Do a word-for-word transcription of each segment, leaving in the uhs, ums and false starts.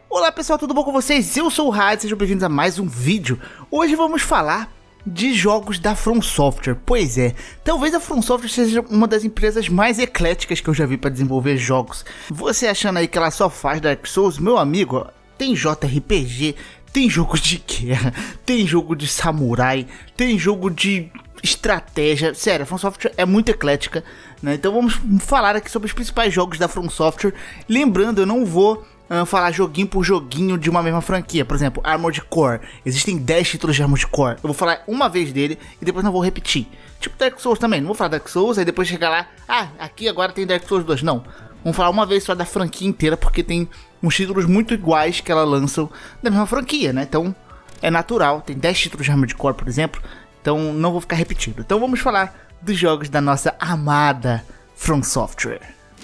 Olá pessoal, tudo bom com vocês? Eu sou o Rad, sejam bem-vindos a mais um vídeo. Hoje vamos falar de jogos da From Software. Pois é, talvez a From Software seja uma das empresas mais ecléticas que eu já vi para desenvolver jogos. Você achando aí que ela só faz Dark Souls? Meu amigo, ó, tem J R P G, tem jogo de guerra, tem jogo de samurai, tem jogo de estratégia. Sério, a From Software é muito eclética, né? Então vamos falar aqui sobre os principais jogos da From Software. Lembrando, eu não vou Uh, falar joguinho por joguinho de uma mesma franquia. Por exemplo, Armored Core. Existem dez títulos de Armored Core. Eu vou falar uma vez dele e depois não vou repetir. Tipo Dark Souls também. Não vou falar Dark Souls, aí depois chegar lá, ah, aqui agora tem Dark Souls dois. Não. Vamos falar uma vez só da franquia inteira, porque tem uns títulos muito iguais que ela lança da mesma franquia, né? Então é natural. Tem dez títulos de Armored Core, por exemplo. Então não vou ficar repetindo. Então vamos falar dos jogos da nossa amada From Software.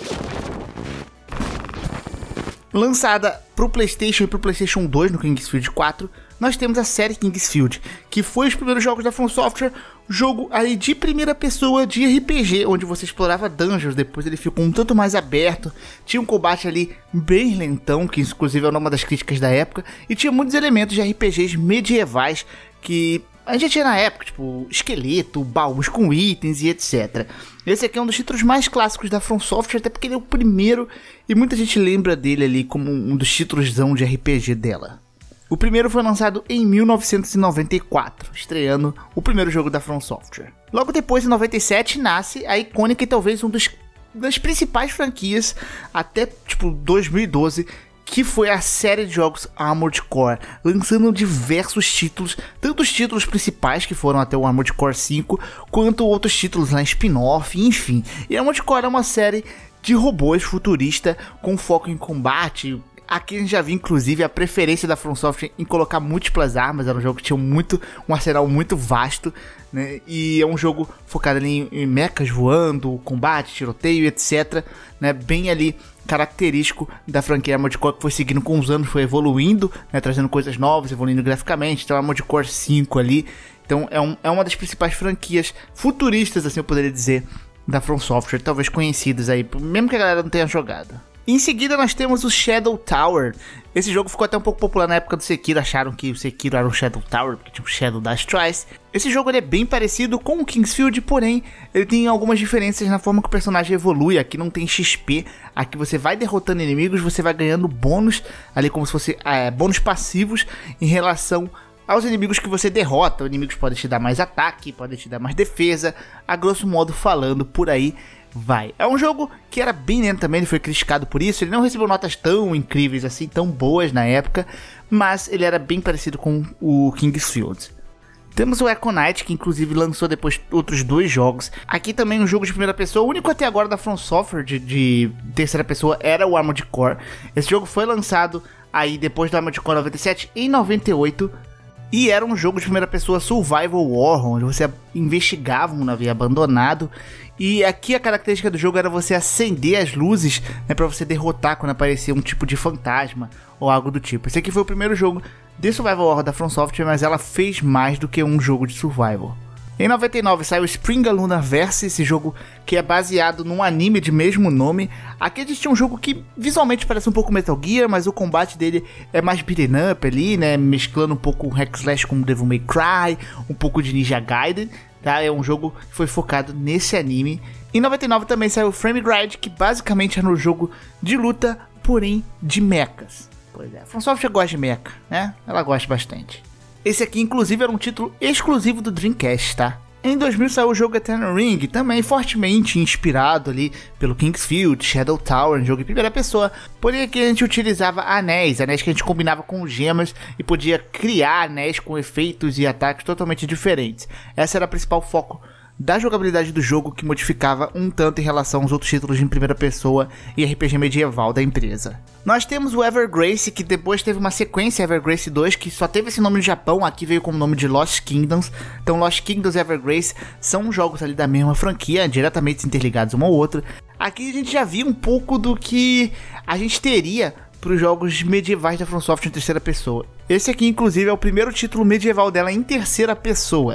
Lançada para o PlayStation e para o PlayStation dois no Kingsfield quatro, nós temos a série Kingsfield, que foi os primeiros jogos da From Software, jogo aí de primeira pessoa de R P G, onde você explorava dungeons. Depois ele ficou um tanto mais aberto, tinha um combate ali bem lentão, que inclusive é uma das críticas da época, e tinha muitos elementos de R P Gs medievais que a gente tinha na época, tipo esqueleto, baús com itens e etcétera. Esse aqui é um dos títulos mais clássicos da From Software, até porque ele é o primeiro e muita gente lembra dele ali como um dos títulos de R P G dela. O primeiro foi lançado em mil novecentos e noventa e quatro, estreando o primeiro jogo da From Software. Logo depois, em noventa e sete, nasce a icônica e talvez um dos das principais franquias até tipo dois mil e doze, que foi a série de jogos Armored Core, lançando diversos títulos, tanto os títulos principais que foram até o Armored Core cinco, quanto outros títulos lá em spin-off, enfim. E Armored Core é uma série de robôs futurista com foco em combate. Aqui a gente já viu inclusive a preferência da From Software em colocar múltiplas armas. Era um jogo que tinha muito, um arsenal muito vasto, né? E é um jogo focado ali em, em mechas voando, combate, tiroteio, etcétera, né? Bem ali característico da franquia Armored Core, que foi seguindo com os anos, foi evoluindo, né? Trazendo coisas novas, evoluindo graficamente. Então Armored Core cinco ali. Então é, um, é uma das principais franquias futuristas, assim eu poderia dizer, da From Software, talvez conhecidas aí, mesmo que a galera não tenha jogado. Em seguida nós temos o Shadow Tower. Esse jogo ficou até um pouco popular na época do Sekiro. Acharam que o Sekiro era um Shadow Tower, porque tinha o Shadow das Trice. Esse jogo ele é bem parecido com o Kingsfield, porém ele tem algumas diferenças na forma que o personagem evolui. Aqui não tem X P, aqui você vai derrotando inimigos, você vai ganhando bônus, ali como se fosse é, bônus passivos em relação aos inimigos que você derrota. Os inimigos podem te dar mais ataque, podem te dar mais defesa, a grosso modo falando, por aí vai. É um jogo que era bem lento também, ele foi criticado por isso, ele não recebeu notas tão incríveis assim, tão boas na época, mas ele era bem parecido com o Kingsfield. Temos o Echo Knight, que inclusive lançou depois outros dois jogos. Aqui também um jogo de primeira pessoa, o único até agora da From Software de, de terceira pessoa era o Armored Core. Esse jogo foi lançado aí depois do Armored Core noventa e sete em noventa e oito. E era um jogo de primeira pessoa survival horror, onde você investigava um navio abandonado. E aqui a característica do jogo era você acender as luzes, né, para você derrotar quando aparecia um tipo de fantasma ou algo do tipo. Esse aqui foi o primeiro jogo de survival horror da From Software, mas ela fez mais do que um jogo de survival. Em noventa e nove saiu Spring Lunaverse, esse jogo que é baseado num anime de mesmo nome. Aqui a gente tinha um jogo que visualmente parece um pouco Metal Gear, mas o combate dele é mais beat'em up ali, né, mesclando um pouco o hack slash com Devil May Cry, um pouco de Ninja Gaiden, tá? É um jogo que foi focado nesse anime. Em noventa e nove também saiu Frame Ride, que basicamente era um jogo de luta, porém de mechas. Pois é, a From Software gosta de mecha, né? Ela gosta bastante. Esse aqui, inclusive, era um título exclusivo do Dreamcast, tá? Em dois mil saiu o jogo Eternal Ring, também fortemente inspirado ali pelo Kingsfield, Shadow Tower, um jogo em primeira pessoa. Porém aqui a gente utilizava anéis, anéis que a gente combinava com gemas e podia criar anéis com efeitos e ataques totalmente diferentes. Essa era o principal foco da jogabilidade do jogo, que modificava um tanto em relação aos outros títulos em primeira pessoa e R P G medieval da empresa. Nós temos o Evergrace, que depois teve uma sequência, Evergrace dois, que só teve esse nome no Japão, aqui veio com o nome de Lost Kingdoms. Então Lost Kingdoms e Evergrace são jogos ali da mesma franquia, diretamente interligados um ao outro. Aqui a gente já viu um pouco do que a gente teria para os jogos medievais da From Software em terceira pessoa. Esse aqui inclusive é o primeiro título medieval dela em terceira pessoa.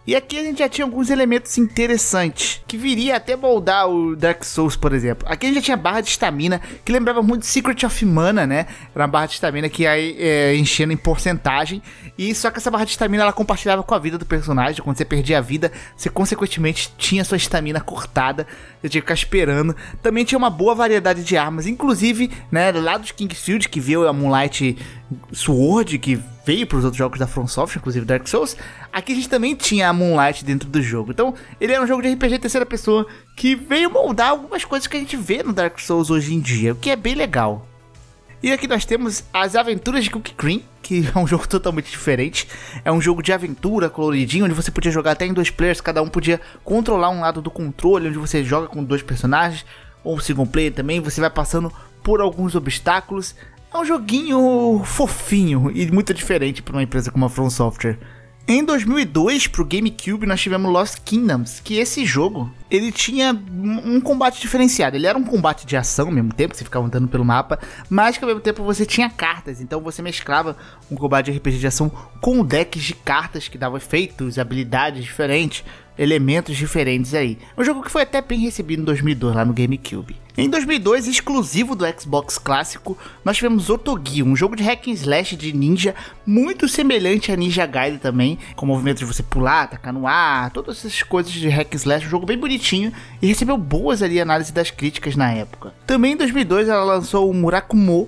E aqui a gente já tinha alguns elementos interessantes, que viria até moldar o Dark Souls, por exemplo. Aqui a gente já tinha barra de estamina, que lembrava muito Secret of Mana, né? Era uma barra de estamina que ia é, enchendo em porcentagem. E só que essa barra de estamina, ela compartilhava com a vida do personagem. Quando você perdia a vida, você consequentemente tinha sua estamina cortada. Você tinha que ficar esperando. Também tinha uma boa variedade de armas, inclusive, né, lá dos Kingsfield, que veio a Moonlight Sword, que veio para os outros jogos da From Software, inclusive Dark Souls. Aqui a gente também tinha a Moonlight dentro do jogo. Então ele era um jogo de R P G terceira pessoa que veio moldar algumas coisas que a gente vê no Dark Souls hoje em dia, o que é bem legal. E aqui nós temos as Aventuras de Cookie Cream, que é um jogo totalmente diferente. É um jogo de aventura coloridinho, onde você podia jogar até em dois players, cada um podia controlar um lado do controle, onde você joga com dois personagens, ou um single player também, você vai passando por alguns obstáculos. É um joguinho fofinho e muito diferente para uma empresa como a From Software. Em dois mil e dois, para o GameCube, nós tivemos Lost Kingdoms, que esse jogo, ele tinha um combate diferenciado. Ele era um combate de ação ao mesmo tempo, você ficava andando pelo mapa, mas que ao mesmo tempo você tinha cartas. Então você mesclava um combate de R P G de ação com decks de cartas que davam efeitos, habilidades diferentes, elementos diferentes aí. Um jogo que foi até bem recebido em dois mil e dois lá no GameCube. Em dois mil e dois, exclusivo do Xbox clássico, nós tivemos Otogi, um jogo de hack and slash de ninja, muito semelhante a Ninja Gaiden também, com o movimento de você pular, atacar no ar, todas essas coisas de hack and slash, um jogo bem bonitinho e recebeu boas ali análises das críticas na época. Também em dois mil e dois ela lançou o Murakumo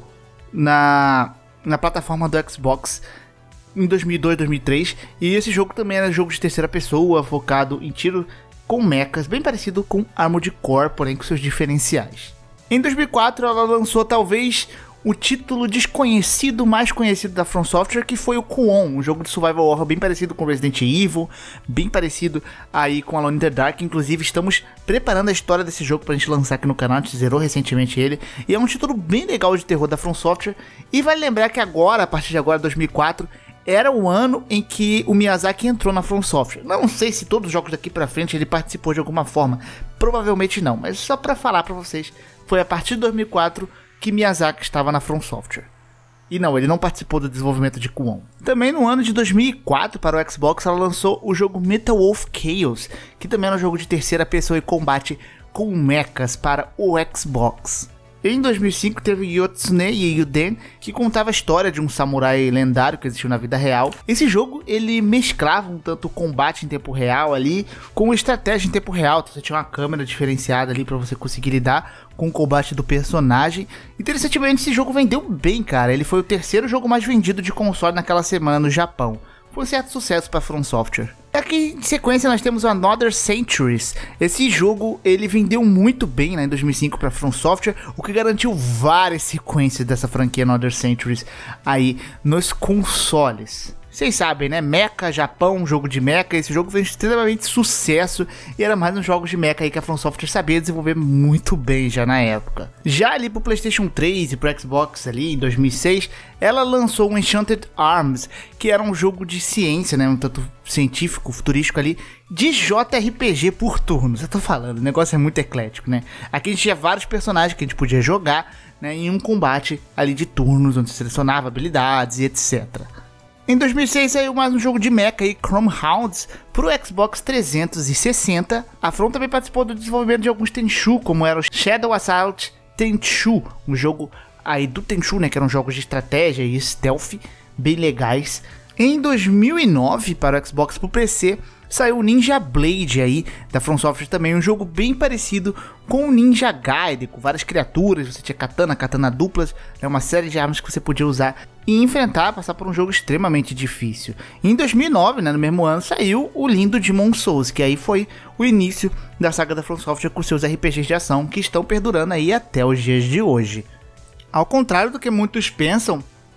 na, na plataforma do Xbox, em dois mil e dois, dois mil e três, e esse jogo também era jogo de terceira pessoa, focado em tiro com mechas, bem parecido com Armored Core, porém com seus diferenciais. Em dois mil e quatro ela lançou talvez o título desconhecido mais conhecido da From Software, que foi o Kuon, um jogo de survival horror bem parecido com Resident Evil, bem parecido aí com Alone in the Dark. Inclusive estamos preparando a história desse jogo pra gente lançar aqui no canal, a gente zerou recentemente ele, e é um título bem legal de terror da From Software. E vale lembrar que agora, a partir de agora, dois mil e quatro, era o ano em que o Miyazaki entrou na From Software. Não sei se todos os jogos daqui pra frente ele participou de alguma forma, provavelmente não, mas só pra falar pra vocês, foi a partir de dois mil e quatro que Miyazaki estava na From Software. E não, ele não participou do desenvolvimento de Kuon. Também no ano de dois mil e quatro, para o Xbox, ela lançou o jogo Metal Wolf Chaos, que também era um jogo de terceira pessoa e combate com mechas para o Xbox. Em dois mil e cinco teve Yotsune e Yuden, que contava a história de um samurai lendário que existiu na vida real. Esse jogo, ele mesclava um tanto o combate em tempo real ali, com estratégia em tempo real. Então, você tinha uma câmera diferenciada ali para você conseguir lidar com o combate do personagem. Interessantemente, esse jogo vendeu bem, cara. Ele foi o terceiro jogo mais vendido de console naquela semana no Japão. Foi um certo sucesso para From Software. Aqui em sequência nós temos o Another Centuries. Esse jogo ele vendeu muito bem, né, em dois mil e cinco para From Software, o que garantiu várias sequências dessa franquia Another Centuries aí nos consoles. Vocês sabem, né? Mecha, Japão, jogo de mecha. Esse jogo fez extremamente sucesso e era mais um jogo de mecha aí que a From Software sabia desenvolver muito bem já na época. Já ali pro PlayStation três e pro Xbox ali em dois mil e seis, ela lançou o Enchanted Arms, que era um jogo de ciência, né? Um tanto científico, futurístico ali, de J R P G por turnos. Eu tô falando, o negócio é muito eclético, né? Aqui a gente tinha vários personagens que a gente podia jogar, né, em um combate ali de turnos, onde você selecionava habilidades e etcétera. Em dois mil e seis saiu mais um jogo de mecha aí, Chrome Hounds, pro Xbox trezentos e sessenta. A From também participou do desenvolvimento de alguns Tenchu, como era o Shadow Assault Tenchu, um jogo aí do Tenchu, né, que eram jogos de estratégia e stealth bem legais. Em dois mil e nove, para o Xbox pro P C, saiu o Ninja Blade aí, da From Software também, um jogo bem parecido com o Ninja Gaiden, com várias criaturas, você tinha katana, katana duplas, né, uma série de armas que você podia usar e enfrentar, passar por um jogo extremamente difícil. Em dois mil e nove, né, no mesmo ano, saiu o lindo Demon Souls, que aí foi o início da saga da From Software com seus R P Gs de ação, que estão perdurando aí até os dias de hoje. Ao contrário do que muitos pensam,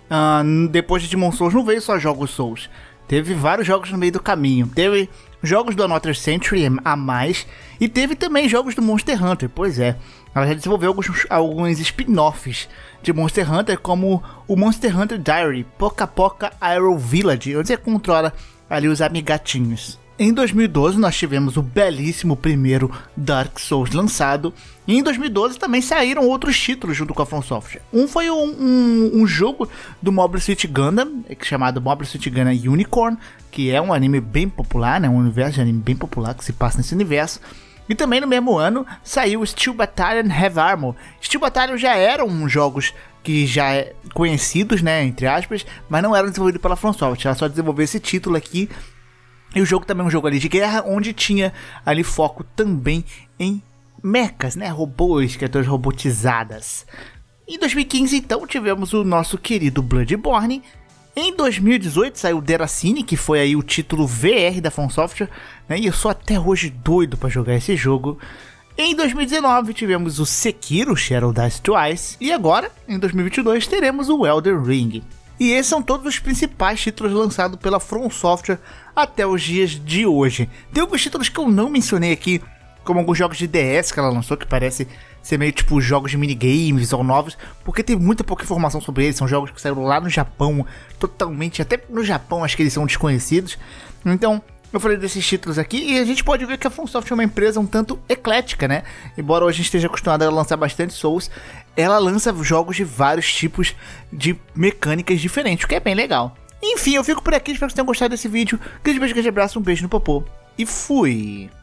uh, depois de Demon Souls não veio só jogos Souls. Teve vários jogos no meio do caminho. Teve jogos do Another Century a mais. E teve também jogos do Monster Hunter. Pois é, ela já desenvolveu alguns, alguns spin-offs de Monster Hunter, como o Monster Hunter Diary, Poca Poca Aero Village, onde você controla ali os amigatinhos. Em dois mil e doze nós tivemos o belíssimo primeiro Dark Souls lançado, e em dois mil e doze também saíram outros títulos junto com a From Software. Um foi um, um, um jogo do Mobile Suit Gundam, chamado Mobile Suit Gundam Unicorn, que é um anime bem popular, né? Um universo de anime bem popular que se passa nesse universo. E também no mesmo ano saiu Steel Battalion Heavy Armor. Steel Battalion já eram jogos que já é conhecidos, né, entre aspas, mas não eram desenvolvidos pela From Software. Ela só desenvolveu esse título aqui. E o jogo também é um jogo ali de guerra, onde tinha ali foco também em mechas, né, robôs, criaturas robotizadas. Em dois mil e quinze, então, tivemos o nosso querido Bloodborne. Em dois mil e dezoito saiu Deracine, que foi aí o título V R da From Software, né, e eu sou até hoje doido para jogar esse jogo. Em dois mil e dezenove tivemos o Sekiro Shadow Die Twice, e agora, em dois mil e vinte e dois, teremos o Elden Ring. E esses são todos os principais títulos lançados pela From Software até os dias de hoje. Tem alguns títulos que eu não mencionei aqui, como alguns jogos de D S que ela lançou, que parece ser meio tipo jogos de minigames ou novos, porque tem muita pouca informação sobre eles. São jogos que saíram lá no Japão, totalmente, até no Japão acho que eles são desconhecidos. Então, eu falei desses títulos aqui, e a gente pode ver que a From Software é uma empresa um tanto eclética, né? Embora hoje a gente esteja acostumado a lançar bastante Souls, ela lança jogos de vários tipos de mecânicas diferentes, o que é bem legal. Enfim, eu fico por aqui, espero que vocês tenham gostado desse vídeo. Grande beijo, grande abraço, um beijo no popô e fui!